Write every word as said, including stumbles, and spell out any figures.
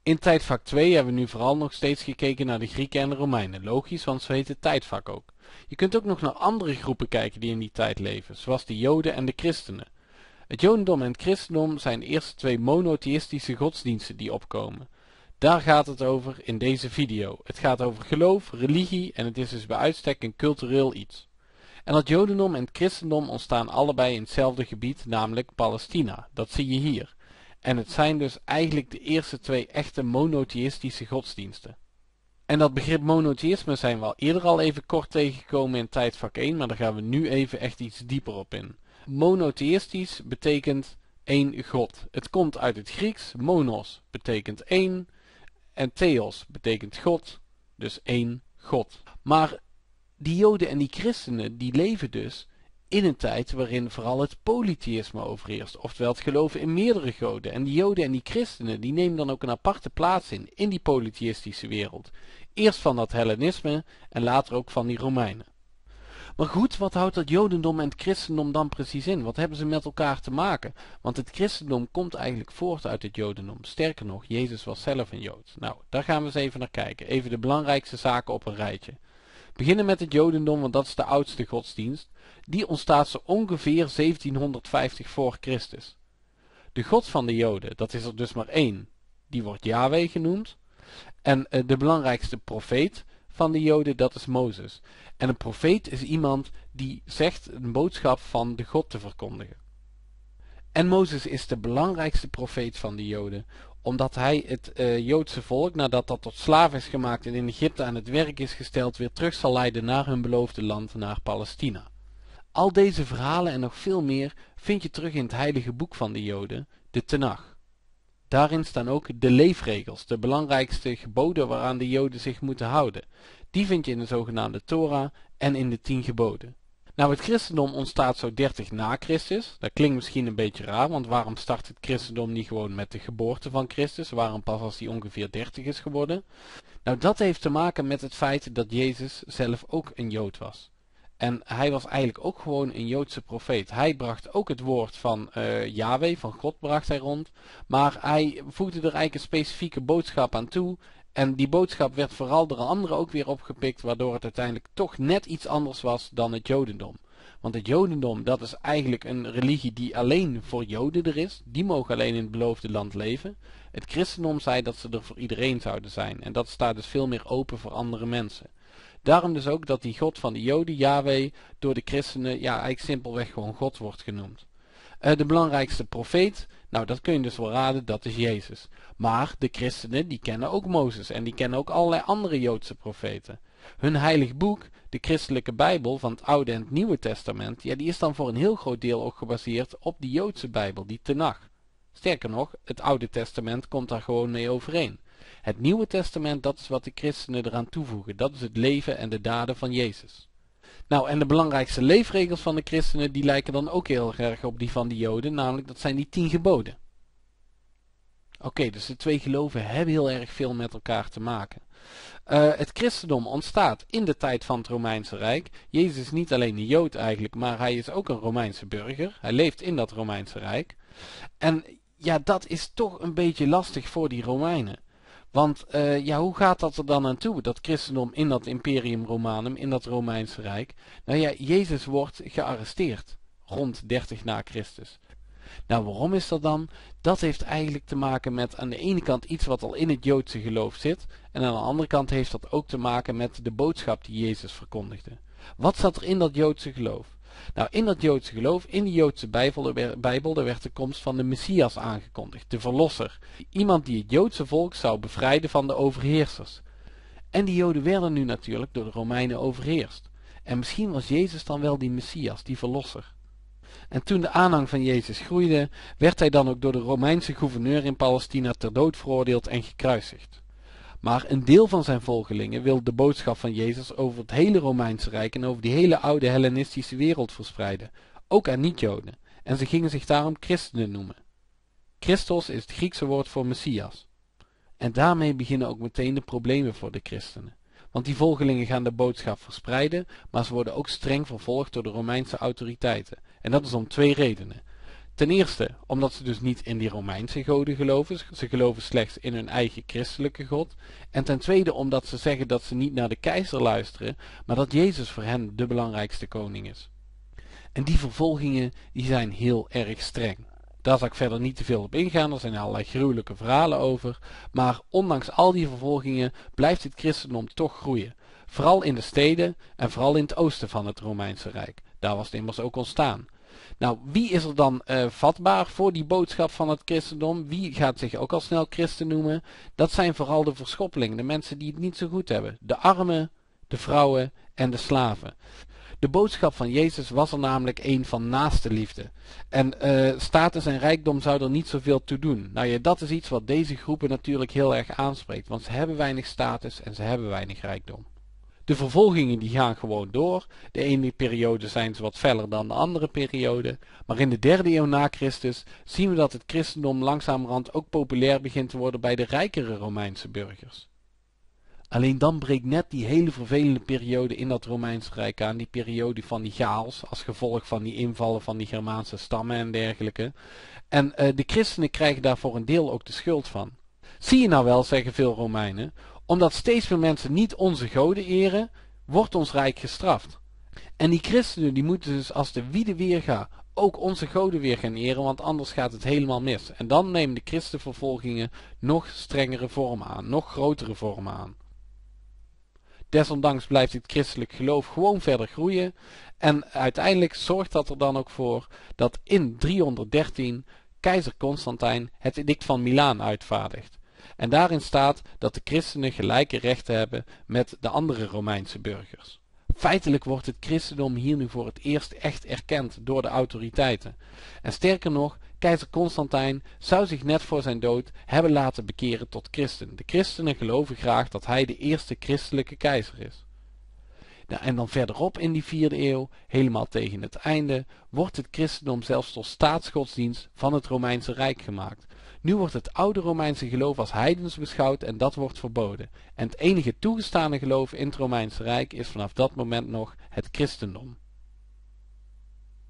In tijdvak twee hebben we nu vooral nog steeds gekeken naar de Grieken en de Romeinen. Logisch, want zo heet het tijdvak ook. Je kunt ook nog naar andere groepen kijken die in die tijd leven, zoals de Joden en de Christenen. Het Jodendom en het Christendom zijn de eerste twee monotheïstische godsdiensten die opkomen. Daar gaat het over in deze video. Het gaat over geloof, religie en het is dus bij uitstek een cultureel iets. En het Jodendom en het Christendom ontstaan allebei in hetzelfde gebied, namelijk Palestina. Dat zie je hier. En het zijn dus eigenlijk de eerste twee echte monotheïstische godsdiensten. En dat begrip monotheïsme zijn we al eerder al even kort tegengekomen in tijdvak één, maar daar gaan we nu even echt iets dieper op in. Monotheïstisch betekent één God. Het komt uit het Grieks, monos betekent één en theos betekent God, dus één God. Maar die Joden en die christenen die leven dus in een tijd waarin vooral het polytheïsme overheerst, oftewel het geloven in meerdere goden. En die Joden en die christenen die nemen dan ook een aparte plaats in, in die polytheïstische wereld. Eerst van dat Hellenisme en later ook van die Romeinen. Maar goed, wat houdt dat Jodendom en het christendom dan precies in? Wat hebben ze met elkaar te maken? Want het christendom komt eigenlijk voort uit het Jodendom. Sterker nog, Jezus was zelf een Jood. Nou, daar gaan we eens even naar kijken. Even de belangrijkste zaken op een rijtje. Beginnen met het Jodendom, want dat is de oudste godsdienst. Die ontstaat zo ongeveer zeventienhonderdvijftig voor Christus. De God van de Joden, dat is er dus maar één. Die wordt Yahweh genoemd. En uh, de belangrijkste profeet van de Joden, dat is Mozes. En een profeet is iemand die zegt een boodschap van de God te verkondigen. En Mozes is de belangrijkste profeet van de Joden, omdat hij het uh, Joodse volk, nadat dat tot slaaf is gemaakt en in Egypte aan het werk is gesteld, weer terug zal leiden naar hun beloofde land, naar Palestina. Al deze verhalen en nog veel meer vind je terug in het heilige boek van de Joden, de Tenach. Daarin staan ook de leefregels, de belangrijkste geboden waaraan de Joden zich moeten houden. Die vind je in de zogenaamde Torah en in de tien geboden. Nou, het christendom ontstaat zo dertig na Christus. Dat klinkt misschien een beetje raar, want waarom start het christendom niet gewoon met de geboorte van Christus? Waarom pas als hij ongeveer dertig is geworden? Nou, dat heeft te maken met het feit dat Jezus zelf ook een Jood was. En hij was eigenlijk ook gewoon een Joodse profeet. Hij bracht ook het woord van uh, Yahweh, van God bracht hij rond. Maar hij voegde er eigenlijk een specifieke boodschap aan toe. En die boodschap werd vooral door anderen ook weer opgepikt, waardoor het uiteindelijk toch net iets anders was dan het Jodendom. Want het Jodendom, dat is eigenlijk een religie die alleen voor Joden er is. Die mogen alleen in het beloofde land leven. Het christendom zei dat ze er voor iedereen zouden zijn. En dat staat dus veel meer open voor andere mensen. Daarom dus ook dat die God van de Joden, Yahweh, door de christenen, ja, eigenlijk simpelweg gewoon God wordt genoemd. Uh, de belangrijkste profeet, nou dat kun je dus wel raden, dat is Jezus. Maar de christenen, die kennen ook Mozes en die kennen ook allerlei andere Joodse profeten. Hun heilig boek, de christelijke Bijbel van het Oude en het Nieuwe Testament, ja, die is dan voor een heel groot deel ook gebaseerd op die Joodse Bijbel, die Tenach. Sterker nog, het Oude Testament komt daar gewoon mee overeen. Het Nieuwe Testament, dat is wat de christenen eraan toevoegen. Dat is het leven en de daden van Jezus. Nou, en de belangrijkste leefregels van de christenen, die lijken dan ook heel erg op die van de Joden, namelijk dat zijn die tien geboden. Oké, okay, dus de twee geloven hebben heel erg veel met elkaar te maken. Uh, het christendom ontstaat in de tijd van het Romeinse Rijk. Jezus is niet alleen een Jood eigenlijk, maar hij is ook een Romeinse burger. Hij leeft in dat Romeinse Rijk. En ja, dat is toch een beetje lastig voor die Romeinen. Want uh, ja, hoe gaat dat er dan aan toe, dat christendom in dat Imperium Romanum, in dat Romeinse Rijk? Nou ja, Jezus wordt gearresteerd, rond dertig na Christus. Nou, waarom is dat dan? Dat heeft eigenlijk te maken met aan de ene kant iets wat al in het Joodse geloof zit, en aan de andere kant heeft dat ook te maken met de boodschap die Jezus verkondigde. Wat zat er in dat Joodse geloof? Nou, in dat Joodse geloof, in die Joodse Bijbel, Bijbel, daar werd de komst van de Messias aangekondigd, de Verlosser. Iemand die het Joodse volk zou bevrijden van de overheersers. En die Joden werden nu natuurlijk door de Romeinen overheerst. En misschien was Jezus dan wel die Messias, die Verlosser. En toen de aanhang van Jezus groeide, werd hij dan ook door de Romeinse gouverneur in Palestina ter dood veroordeeld en gekruisigd. Maar een deel van zijn volgelingen wilde de boodschap van Jezus over het hele Romeinse Rijk en over die hele oude Hellenistische wereld verspreiden, ook aan niet-Joden, en ze gingen zich daarom christenen noemen. Christos is het Griekse woord voor Messias. En daarmee beginnen ook meteen de problemen voor de christenen. Want die volgelingen gaan de boodschap verspreiden, maar ze worden ook streng vervolgd door de Romeinse autoriteiten. En dat is om twee redenen. Ten eerste omdat ze dus niet in die Romeinse goden geloven, ze geloven slechts in hun eigen christelijke God. En ten tweede omdat ze zeggen dat ze niet naar de keizer luisteren, maar dat Jezus voor hen de belangrijkste koning is. En die vervolgingen die zijn heel erg streng. Daar zal ik verder niet te veel op ingaan, er zijn allerlei gruwelijke verhalen over. Maar ondanks al die vervolgingen blijft het christendom toch groeien. Vooral in de steden en vooral in het oosten van het Romeinse Rijk. Daar was het immers ook ontstaan. Nou, wie is er dan uh, vatbaar voor die boodschap van het christendom? Wie gaat zich ook al snel christen noemen? Dat zijn vooral de verschoppelingen, de mensen die het niet zo goed hebben. De armen, de vrouwen en de slaven. De boodschap van Jezus was er namelijk een van naaste liefde. En uh, status en rijkdom zou er niet zoveel toe doen. Nou ja, dat is iets wat deze groepen natuurlijk heel erg aanspreekt. Want ze hebben weinig status en ze hebben weinig rijkdom. De vervolgingen die gaan gewoon door. De ene periode zijn ze wat feller dan de andere periode. Maar in de derde eeuw na Christus zien we dat het christendom langzamerhand ook populair begint te worden bij de rijkere Romeinse burgers. Alleen dan breekt net die hele vervelende periode in dat Romeinse Rijk aan. Die periode van die chaos als gevolg van die invallen van die Germaanse stammen en dergelijke. En uh, de christenen krijgen daar voor een deel ook de schuld van. Zie je nou wel, zeggen veel Romeinen, omdat steeds meer mensen niet onze goden eren, wordt ons rijk gestraft. En die christenen die moeten dus als de wiede weerga ook onze goden weer gaan eren, want anders gaat het helemaal mis. En dan nemen de christenvervolgingen nog strengere vormen aan, nog grotere vormen aan. Desondanks blijft het christelijk geloof gewoon verder groeien en uiteindelijk zorgt dat er dan ook voor dat in driehonderddertien keizer Constantijn het edict van Milaan uitvaardigt. En daarin staat dat de christenen gelijke rechten hebben met de andere Romeinse burgers. Feitelijk wordt het christendom hier nu voor het eerst echt erkend door de autoriteiten. En sterker nog, keizer Constantijn zou zich net voor zijn dood hebben laten bekeren tot christen. De christenen geloven graag dat hij de eerste christelijke keizer is. Nou, en dan verderop in die vierde eeuw, helemaal tegen het einde, wordt het christendom zelfs tot staatsgodsdienst van het Romeinse Rijk gemaakt. Nu wordt het oude Romeinse geloof als heidens beschouwd en dat wordt verboden. En het enige toegestane geloof in het Romeinse Rijk is vanaf dat moment nog het christendom.